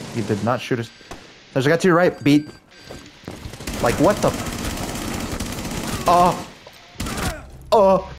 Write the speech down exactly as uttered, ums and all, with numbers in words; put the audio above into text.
He did not shoot us. There's a guy to your right, beat. Like, what the? Oh. Oh.